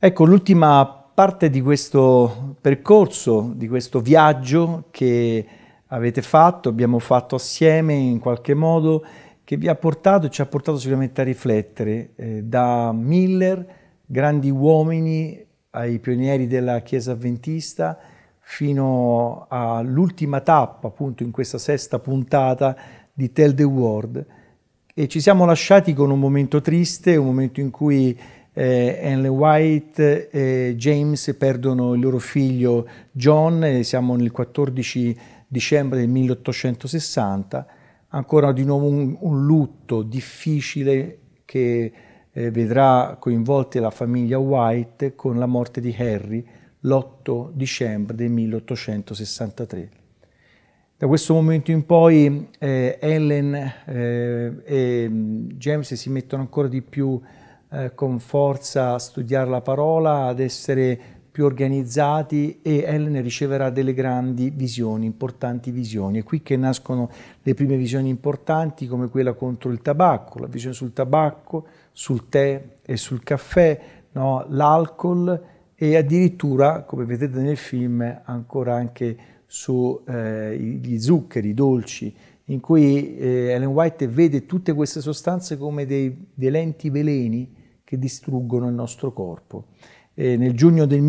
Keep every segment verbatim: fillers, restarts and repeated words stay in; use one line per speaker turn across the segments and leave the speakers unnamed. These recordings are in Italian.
Ecco, l'ultima parte di questo percorso, di questo viaggio che avete fatto, abbiamo fatto assieme in qualche modo, che vi ha portato e ci ha portato sicuramente a riflettere, eh, da Miller, grandi uomini, ai pionieri della Chiesa Adventista, fino all'ultima tappa, appunto in questa sesta puntata di Tell the World. E ci siamo lasciati con un momento triste, un momento in cui eh, Ellen White e James perdono il loro figlio John, e siamo nel quattordici dicembre del milleottocentosessanta, ancora di nuovo un, un lutto difficile che eh, vedrà coinvolte la famiglia White con la morte di Harry l'otto dicembre del milleottocentosessantatré. Da questo momento in poi eh, Ellen eh, e James si mettono ancora di più eh, con forza a studiare la parola, ad essere più organizzati, e Ellen riceverà delle grandi visioni, importanti visioni. È qui che nascono le prime visioni importanti, come quella contro il tabacco, la visione sul tabacco, sul tè e sul caffè, no? L'alcol, e addirittura, come vedete nel film, ancora anche sugli eh, zuccheri, i dolci, in cui eh, Ellen White vede tutte queste sostanze come dei, dei lenti veleni che distruggono il nostro corpo. E nel giugno del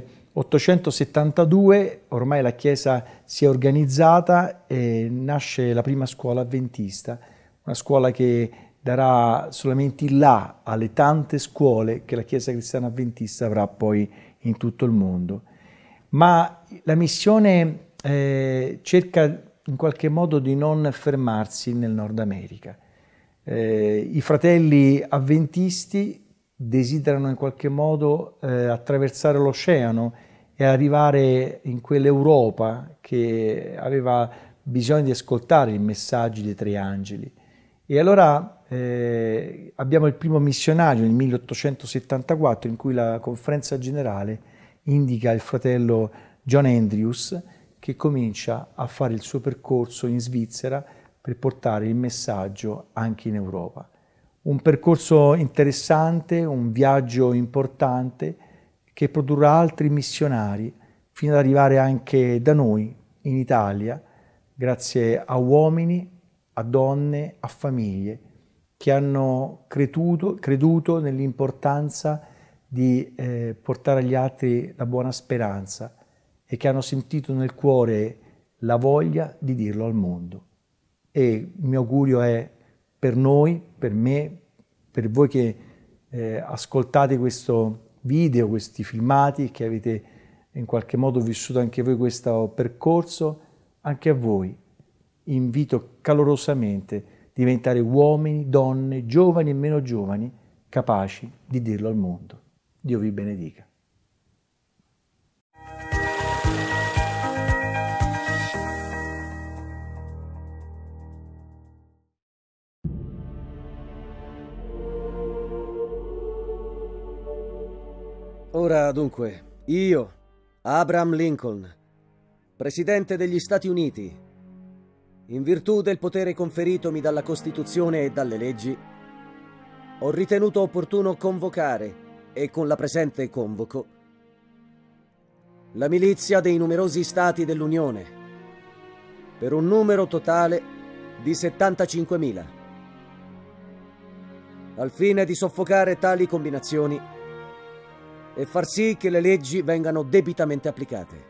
milleottocentosettantadue ormai la Chiesa si è organizzata e nasce la prima scuola avventista, una scuola che darà solamente il là alle tante scuole che la Chiesa Cristiana Adventista avrà poi in tutto il mondo. Ma la missione eh, cerca in qualche modo di non fermarsi nel Nord America. Eh, I fratelli avventisti desiderano in qualche modo eh, attraversare l'oceano e arrivare in quell'Europa che aveva bisogno di ascoltare i messaggi dei tre angeli. E allora eh, abbiamo il primo missionario nel milleottocentosettantaquattro, in cui la conferenza generale indica il fratello John Andrews, che comincia a fare il suo percorso in Svizzera per portare il messaggio anche in Europa. Un percorso interessante, un viaggio importante che produrrà altri missionari fino ad arrivare anche da noi in Italia, grazie a uomini, a donne, a famiglie che hanno creduto, creduto nell'importanza di eh, portare agli altri la buona speranza e che hanno sentito nel cuore la voglia di dirlo al mondo. E il mio augurio è per noi, per me, per voi che eh, ascoltate questo video, questi filmati, che avete in qualche modo vissuto anche voi questo percorso, anche a voi invito calorosamente a diventare uomini, donne, giovani e meno giovani, capaci di dirlo al mondo. Dio vi benedica.
Ora dunque, io, Abraham Lincoln, Presidente degli Stati Uniti, in virtù del potere conferitomi dalla Costituzione e dalle leggi, ho ritenuto opportuno convocare, e con la presente convoco, la milizia dei numerosi Stati dell'Unione, per un numero totale di settantacinquemila, al fine di soffocare tali combinazioni e far sì che le leggi vengano debitamente applicate.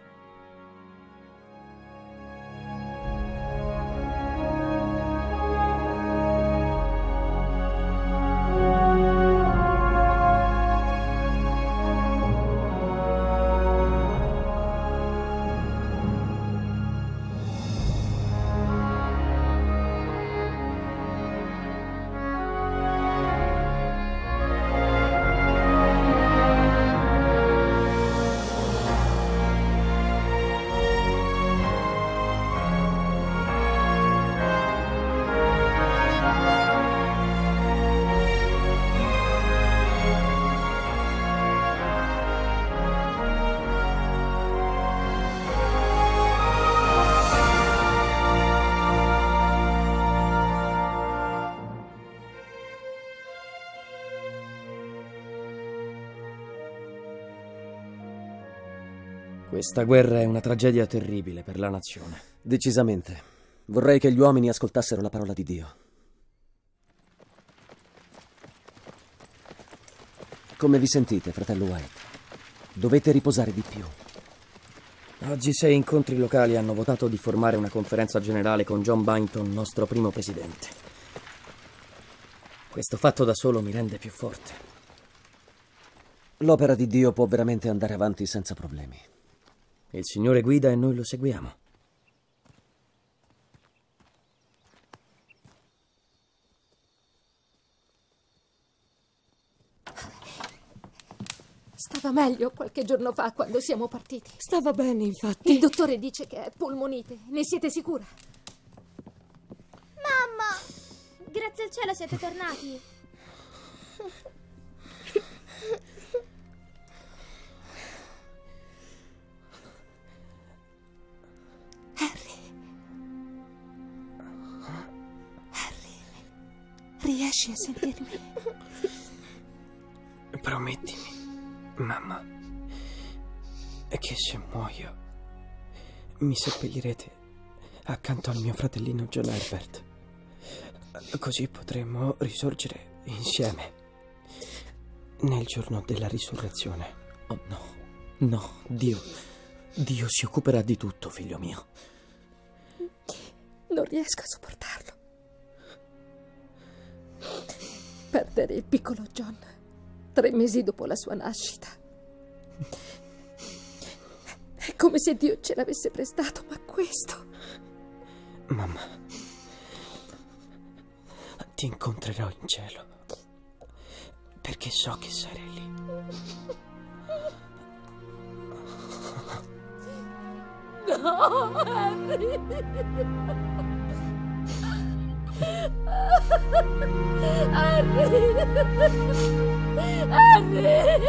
Questa guerra è una tragedia terribile per la nazione.
Decisamente. Vorrei che gli uomini ascoltassero la parola di Dio. Come vi sentite, fratello White? Dovete riposare di più.
Oggi sei incontri locali hanno votato di formare una conferenza generale con John Byington, nostro primo presidente. Questo fatto da solo mi rende più forte.
L'opera di Dio può veramente andare avanti senza problemi.
Il Signore guida e noi lo seguiamo.
Stava meglio qualche giorno fa quando siamo partiti.
Stava bene, infatti.
Il dottore dice che è polmonite. Ne siete sicura?
Mamma! Grazie al cielo siete tornati.
Harry. Harry. Riesci a sentirmi?
Promettimi, mamma, che se muoio mi seppellirete accanto al mio fratellino John Herbert. Così potremo risorgere insieme nel giorno della risurrezione. Oh no, no, Dio, Dio si occuperà di tutto, figlio mio.
Non riesco a sopportarlo. Perdere il piccolo John tre mesi dopo la sua nascita. È come se Dio ce l'avesse prestato, ma questo...
Mamma, ti incontrerò in cielo, perché so che sarai lì.
No, Harry! Harry!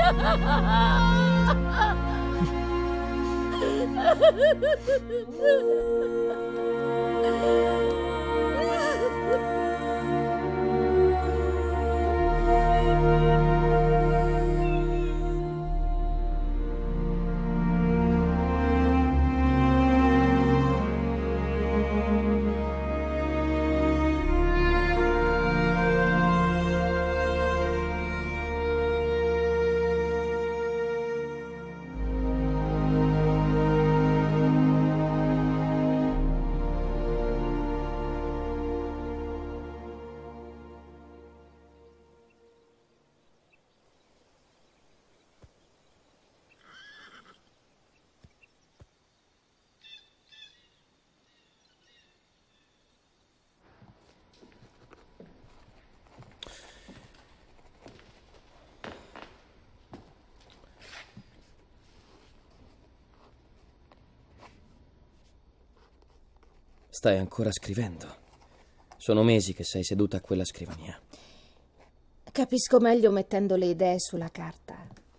Stai ancora scrivendo? Sono mesi che sei seduta a quella scrivania.
Capisco meglio mettendo le idee sulla carta.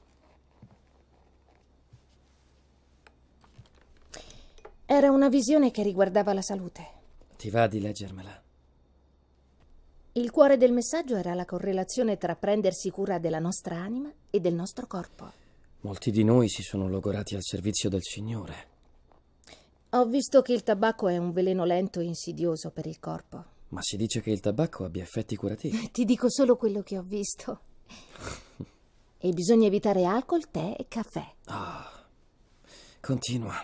Era una visione che riguardava la salute.
Ti va di leggermela?
Il cuore del messaggio era la correlazione tra prendersi cura della nostra anima e del nostro corpo.
Molti di noi si sono logorati al servizio del Signore.
Ho visto che il tabacco è un veleno lento e insidioso per il corpo.
Ma si dice che il tabacco abbia effetti curativi.
Ti dico solo quello che ho visto. E bisogna evitare alcol, tè e caffè.
Ah, continua.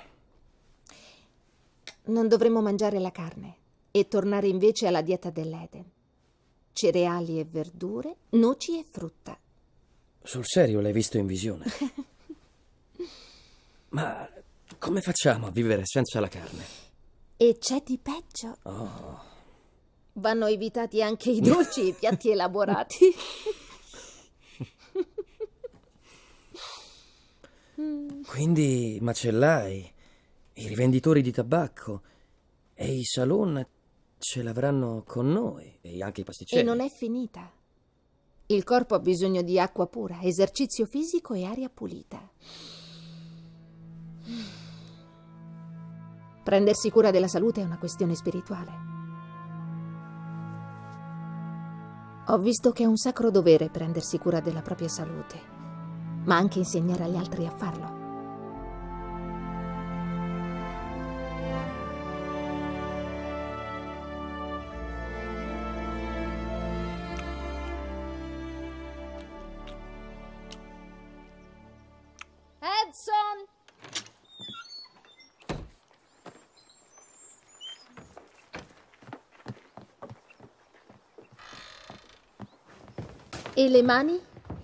Non dovremmo mangiare la carne e tornare invece alla dieta dell'Eden. Cereali e verdure, noci e frutta.
Sul serio l'hai visto in visione? Ma come facciamo a vivere senza la carne?
E c'è di peggio.
Oh.
Vanno evitati anche i dolci e i piatti elaborati.
Quindi i macellai, i rivenditori di tabacco e i salon ce l'avranno con noi, e anche i pasticcieri.
E non è finita. Il corpo ha bisogno di acqua pura, esercizio fisico e aria pulita. Prendersi cura della salute è una questione spirituale. Ho visto che è un sacro dovere prendersi cura della propria salute, ma anche insegnare agli altri a farlo. E le mani?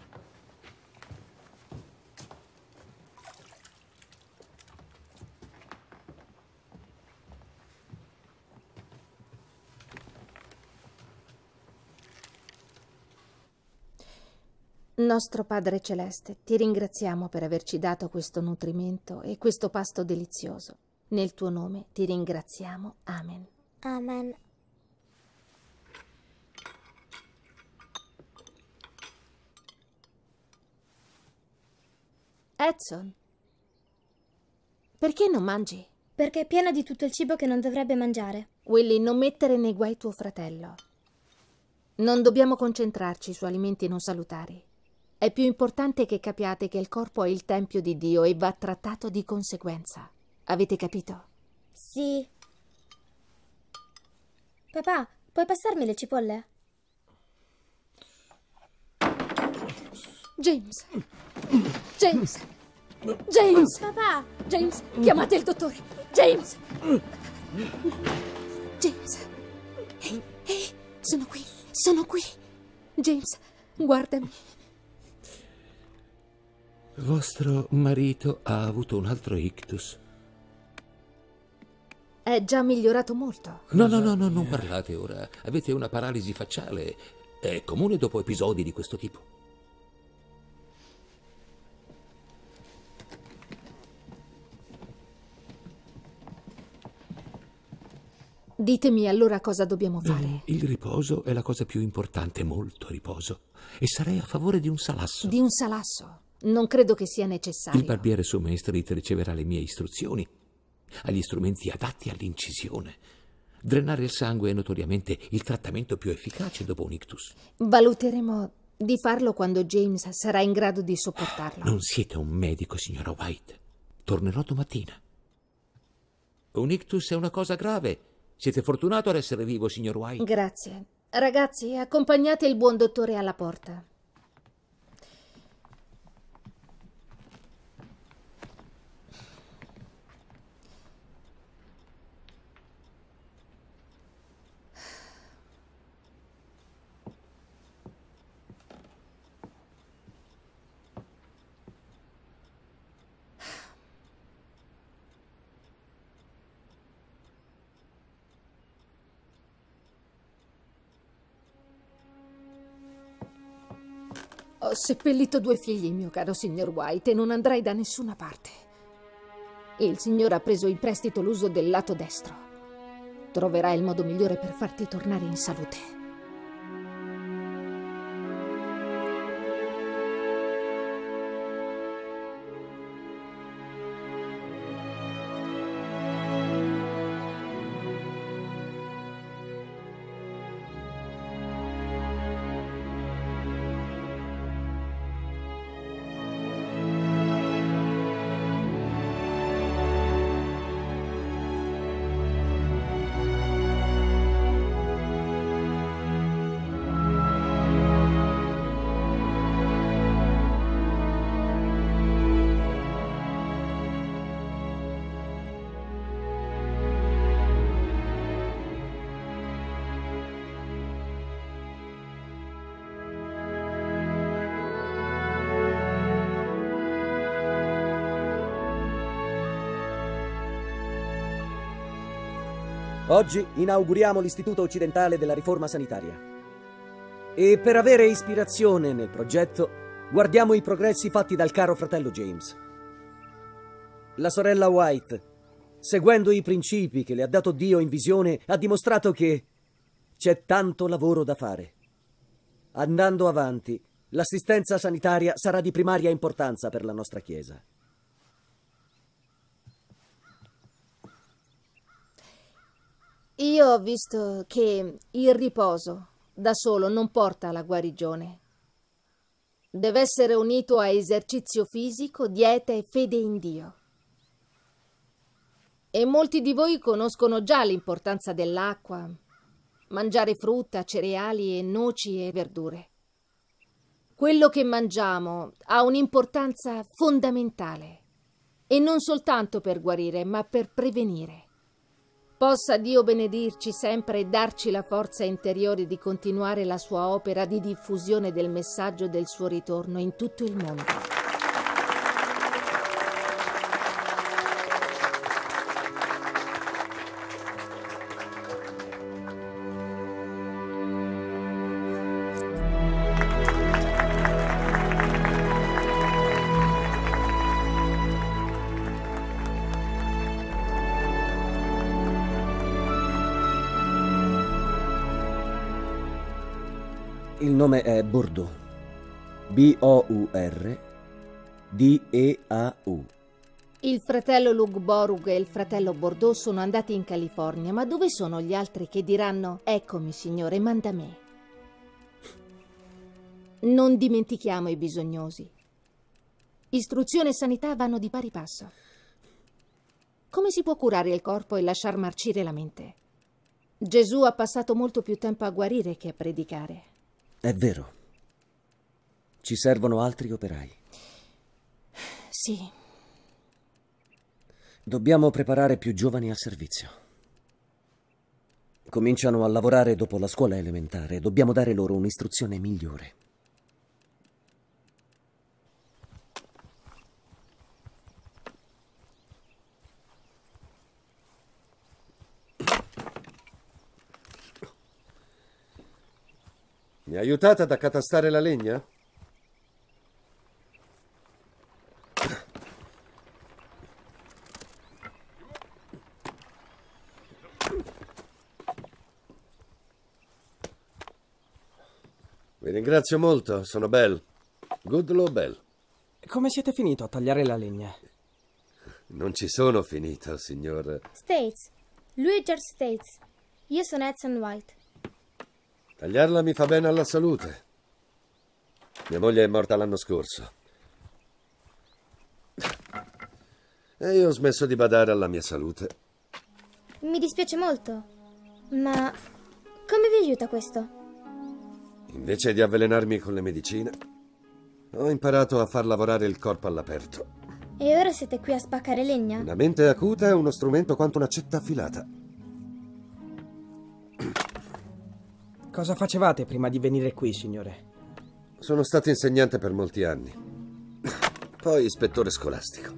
Nostro Padre Celeste, ti ringraziamo per averci dato questo nutrimento e questo pasto delizioso. Nel tuo nome ti ringraziamo. Amen.
Amen.
Edson, perché non mangi?
Perché è pieno di tutto il cibo che non dovrebbe mangiare.
Willy, non mettere nei guai tuo fratello. Non dobbiamo concentrarci su alimenti non salutari. È più importante che capiate che il corpo è il tempio di Dio e va trattato di conseguenza. Avete capito?
Sì. Papà, puoi passarmi le cipolle?
James! James! James!
Papà!
James, chiamate il dottore! James! James! Ehi, ehi, sono qui, sono qui! James, guardami.
Vostro marito ha avuto un altro ictus.
È già migliorato molto.
No, no, no, no, non parlate ora. Avete una paralisi facciale. È comune dopo episodi di questo tipo.
Ditemi allora cosa dobbiamo fare.
Il riposo è la cosa più importante, molto riposo. E sarei a favore di un salasso.
Di un salasso? Non credo che sia necessario.
Il barbiere su Main Street riceverà le mie istruzioni. Ha gli strumenti adatti all'incisione. Drenare il sangue è notoriamente il trattamento più efficace dopo un ictus.
Valuteremo di farlo quando James sarà in grado di sopportarlo.
Non siete un medico, signora White. Tornerò domattina. Un ictus è una cosa grave. Siete fortunato ad essere vivo, signor White.
Grazie. Ragazzi, accompagnate il buon dottore alla porta. Ho seppellito due figli, mio caro signor White, e non andrai da nessuna parte. Il signor ha preso in prestito l'uso del lato destro. Troverai il modo migliore per farti tornare in salute.
Oggi inauguriamo l'Istituto Occidentale della Riforma Sanitaria. E per avere ispirazione nel progetto, guardiamo i progressi fatti dal caro fratello James. La sorella White, seguendo i principi che le ha dato Dio in visione, ha dimostrato che c'è tanto lavoro da fare. Andando avanti, l'assistenza sanitaria sarà di primaria importanza per la nostra Chiesa.
Io ho visto che il riposo da solo non porta alla guarigione. Deve essere unito a esercizio fisico, dieta e fede in Dio. E molti di voi conoscono già l'importanza dell'acqua, mangiare frutta, cereali e noci e verdure. Quello che mangiamo ha un'importanza fondamentale, e non soltanto per guarire, ma per prevenire. Possa Dio benedirci sempre e darci la forza interiore di continuare la sua opera di diffusione del messaggio del suo ritorno in tutto il mondo.
Il nome è Bourdeau. B O U R D E A U.
Il fratello Luke Borug e il fratello Bourdeau sono andati in California, ma dove sono gli altri che diranno «Eccomi, Signore, manda me»? Non dimentichiamo i bisognosi. Istruzione e sanità vanno di pari passo. Come si può curare il corpo e lasciar marcire la mente? Gesù ha passato molto più tempo a guarire che a predicare.
È vero. Ci servono altri operai.
Sì.
Dobbiamo preparare più giovani al servizio. Cominciano a lavorare dopo la scuola elementare. Dobbiamo dare loro un'istruzione migliore.
Mi aiutate ad accatastare la legna? Vi ringrazio molto, sono Bell. Goodlow Bell.
Come siete finito a tagliare la legna?
Non ci sono finito, signor...
States. Lui è George States. Io sono Edson White.
Tagliarla mi fa bene alla salute. Mia moglie è morta l'anno scorso. E io ho smesso di badare alla mia salute.
Mi dispiace molto. Ma come vi aiuta questo?
Invece di avvelenarmi con le medicine, ho imparato a far lavorare il corpo all'aperto.
E ora siete qui a spaccare legna?
Una mente acuta è uno strumento quanto un'accetta affilata.
Cosa facevate prima di venire qui, signore?
Sono stato insegnante per molti anni. Poi ispettore scolastico.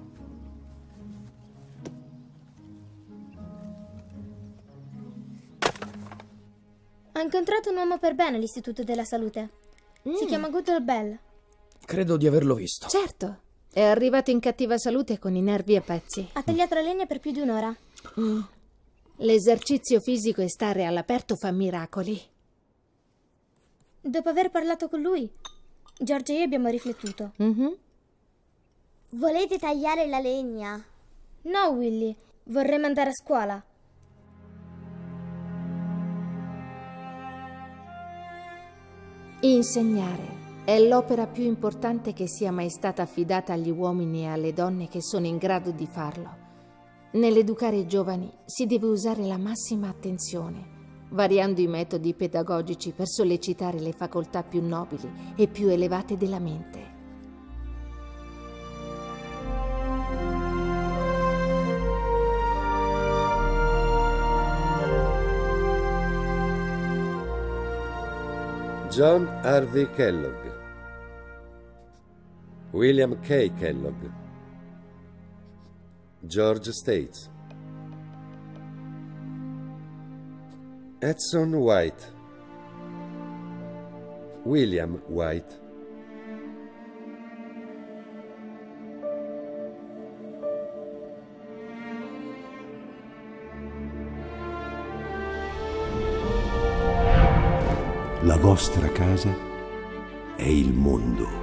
Ho incontrato un uomo per bene all'Istituto della Salute. Si
Mm.
chiama Goodlow Bell.
Credo di averlo visto.
Certo, è arrivato in cattiva salute con i nervi a pezzi.
Ha tagliato la legna per più di un'ora.
Mm. L'esercizio fisico e stare all'aperto fa miracoli.
Dopo aver parlato con lui, George e io abbiamo riflettuto.
Mm-hmm.
Volete tagliare la legna? No, Willy. Vorremmo andare a scuola.
Insegnare è l'opera più importante che sia mai stata affidata agli uomini e alle donne che sono in grado di farlo. Nell'educare i giovani si deve usare la massima attenzione, variando i metodi pedagogici per sollecitare le facoltà più nobili e più elevate della mente.
John Harvey Kellogg, William K. Kellogg, George States, Edson White, William White,
La vostra casa è il mondo.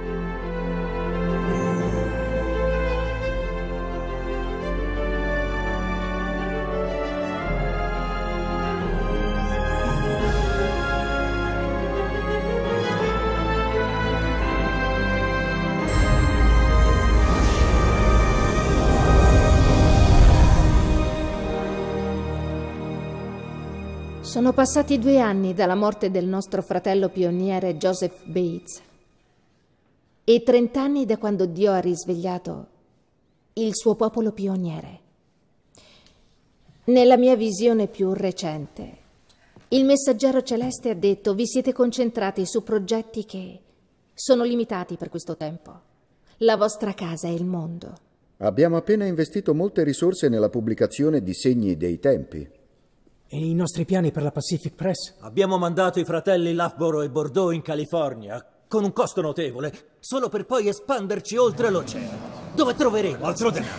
Sono passati due anni dalla morte del nostro fratello pioniere Joseph Bates e trent'anni da quando Dio ha risvegliato il suo popolo pioniere. Nella mia visione più recente, il messaggero celeste ha detto: vi siete concentrati su progetti che sono limitati per questo tempo. La vostra casa è il mondo.
Abbiamo appena investito molte risorse nella pubblicazione di Segni dei Tempi.
E i nostri piani per la Pacific Press?
Abbiamo mandato i fratelli Loughborough e Bordeaux in California, con un costo notevole, solo per poi espanderci oltre l'oceano. Dove troveremo altro denaro?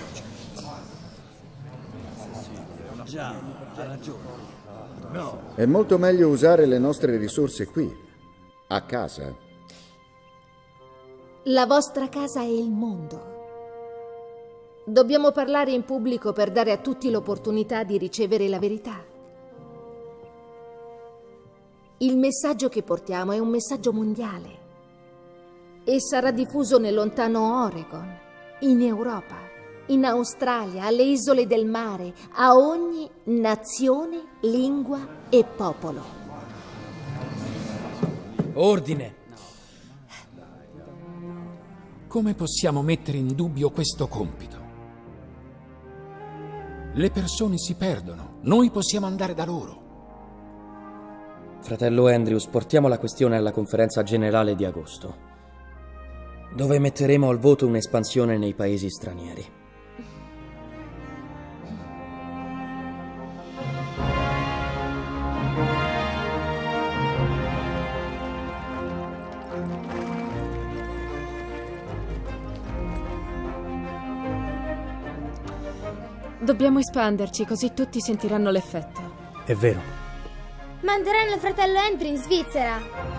Già, ha ragione. No.
È molto meglio usare le nostre risorse qui, a casa.
La vostra casa è il mondo. Dobbiamo parlare in pubblico per dare a tutti l'opportunità di ricevere la verità. Il messaggio che portiamo è un messaggio mondiale e sarà diffuso nel lontano Oregon, in Europa, in Australia, alle isole del mare, a ogni nazione, lingua e popolo.
Ordine.
Come possiamo mettere in dubbio questo compito? Le persone si perdono, noi possiamo andare da loro.
Fratello Andrews, portiamo la questione alla conferenza generale di agosto, dove metteremo al voto un'espansione nei paesi stranieri.
Dobbiamo espanderci, così tutti sentiranno l'effetto.
È vero.
Manderanno il fratello Andrew in Svizzera.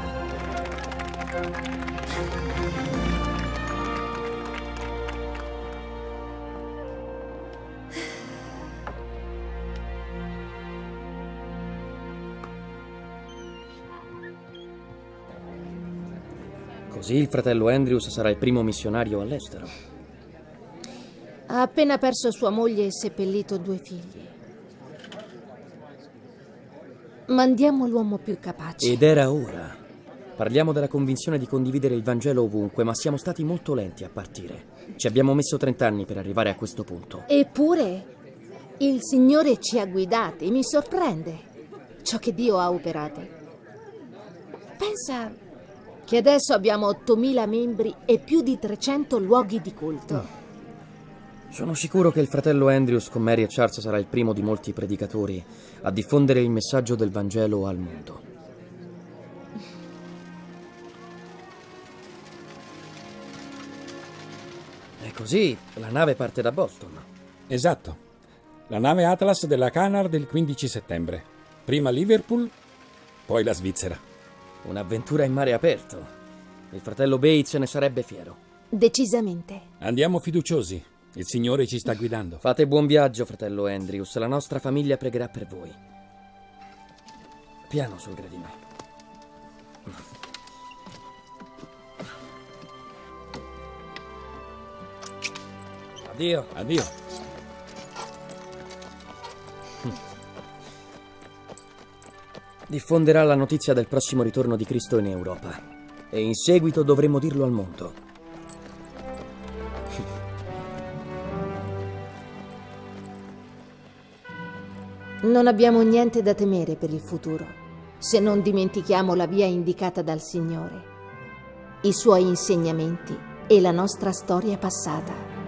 Così il fratello Andrews sarà il primo missionario all'estero.
Ha appena perso sua moglie e seppellito due figli. Mandiamo l'uomo più capace.
Ed era ora. Parliamo della convinzione di condividere il Vangelo ovunque, ma siamo stati molto lenti a partire. Ci abbiamo messo trent'anni per arrivare a questo punto.
Eppure il Signore ci ha guidati. Mi sorprende ciò che Dio ha operato. Pensa che adesso abbiamo ottomila membri e più di trecento luoghi di culto.
Sono sicuro che il fratello Andrews con Mary e Charles sarà il primo di molti predicatori a diffondere il messaggio del Vangelo al mondo. E così la nave parte da Boston.
Esatto. La nave Atlas della Cunard il quindici settembre. Prima Liverpool, poi la Svizzera.
Un'avventura in mare aperto. Il fratello Bates ne sarebbe fiero.
Decisamente.
Andiamo fiduciosi. Il Signore ci sta guidando.
Fate buon viaggio, fratello Andrews. La nostra famiglia pregherà per voi. Piano sul gradino. Addio.
Addio.
Diffonderà la notizia del prossimo ritorno di Cristo in Europa. E in seguito dovremo dirlo al mondo.
Non abbiamo niente da temere per il futuro, se non dimentichiamo la via indicata dal Signore, i Suoi insegnamenti e la nostra storia passata.